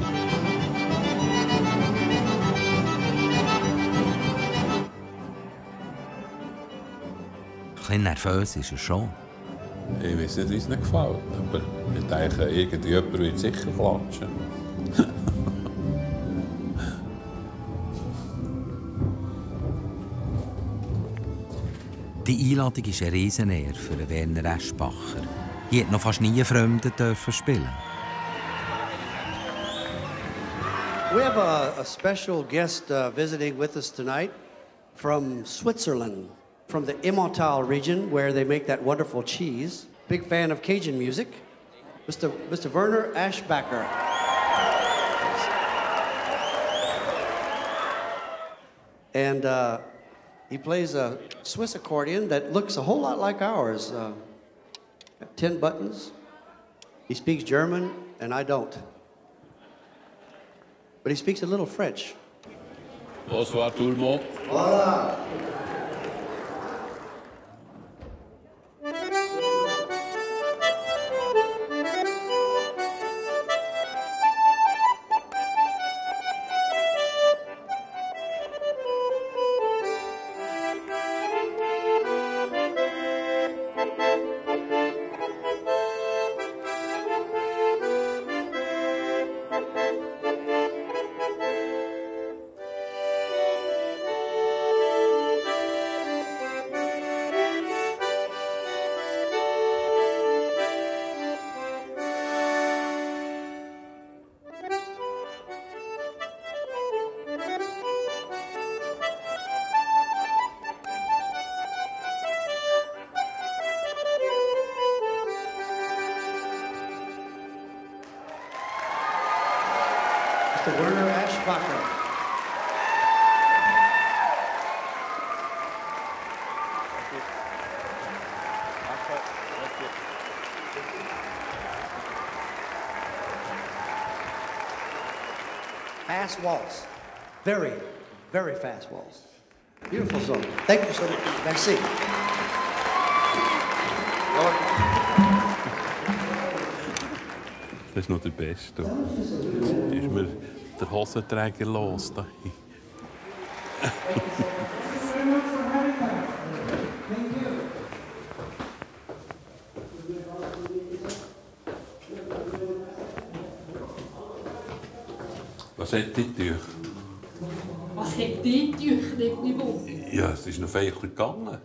[SPEAKER 2] Ein bisschen nervös ist er schon.
[SPEAKER 1] Ich weiß nicht, wie es nicht gefällt, aber ich denke, irgendjemand wird sicher klatschen.
[SPEAKER 2] Die Einladung ist eine Riesenehre für Werner Eschbacher. Hier hat noch fast nie Fremde dürfen spielen.
[SPEAKER 20] We have a, a special guest uh, visiting with us tonight from Switzerland, from the Emmental region where they make that wonderful cheese. Big fan of Cajun music, Mister Mister Werner Eschbacher. And uh, he plays a Swiss accordion that looks a whole lot like ours. Uh, ten buttons. He speaks German, and I don't. But he speaks a little French.
[SPEAKER 1] Bonsoir tout le monde.
[SPEAKER 20] Voilà. Mister Werner Eschbacher. Fast waltz. Very, very fast waltz. Beautiful song. Thank you so much. Merci.
[SPEAKER 1] Das ist noch der Beste. Ist mir der Hosenträger los. Da. Was hat die Tücher?
[SPEAKER 21] Was hat die Tücher nicht Niveau?
[SPEAKER 1] Ja, es ist noch fein gegangen.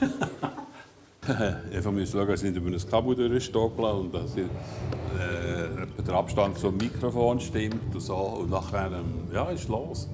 [SPEAKER 1] Ich musste schauen, dass ich nicht über ein Kabel durchstockle und dass ich, äh, der Abstand zum Mikrofon stimmt und so. Und nachher, ähm, ja, ist los.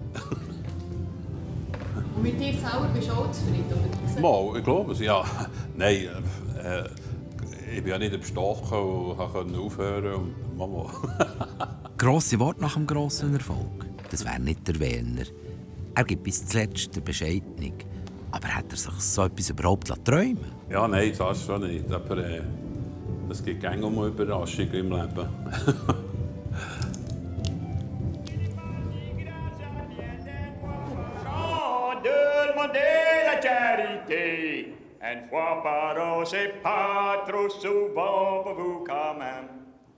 [SPEAKER 21] Und mit dir selber bist du auch zufrieden, oder?
[SPEAKER 1] Mal, ich glaube es, ja. Nein, äh, ich bin ja nicht am Stochen und konnte aufhören. Und Mama.
[SPEAKER 2] Grosse Worte nach dem grossen Erfolg. Das wäre nicht der Werner. Er gibt bis zuletzt den Bescheid nicht. Aber hat er sich so etwas überhaupt träumen lassen?
[SPEAKER 1] Ja, nein, das schon nicht. Aber äh, es gibt gerne um Überraschungen im Leben.
[SPEAKER 22] En foi par c'est pas trop souvent pour vous quand même.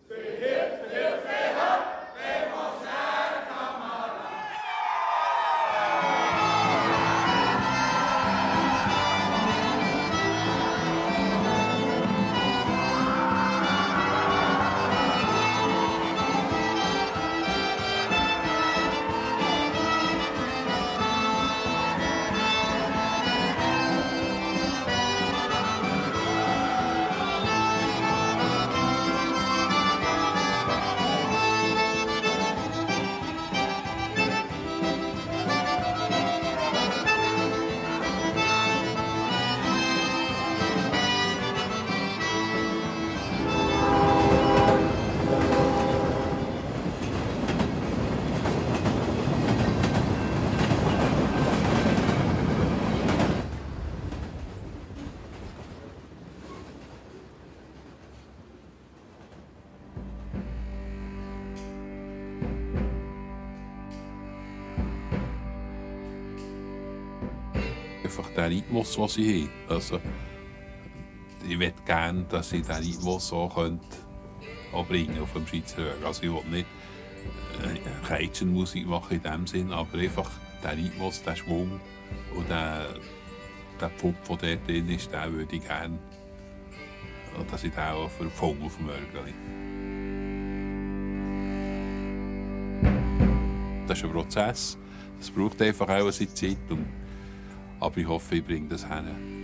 [SPEAKER 1] Einfach den Rhythmus, den sie haben. Also, ich möchte gerne, dass sie diesen Rhythmus so könnt auch bringen auf dem Schweizer Röhr. Also ich will nicht äh, Keitschenmusik machen in dem Sinn, aber einfach den Rhythmus, den Schwung und der, der Pop, der dort drin ist, den würde ich gerne, dass ich den auch verfolge auf dem Örgeli. Das ist ein Prozess. Das braucht einfach auch seine Zeit. Und, aber ich hoffe, ich bringe das hin.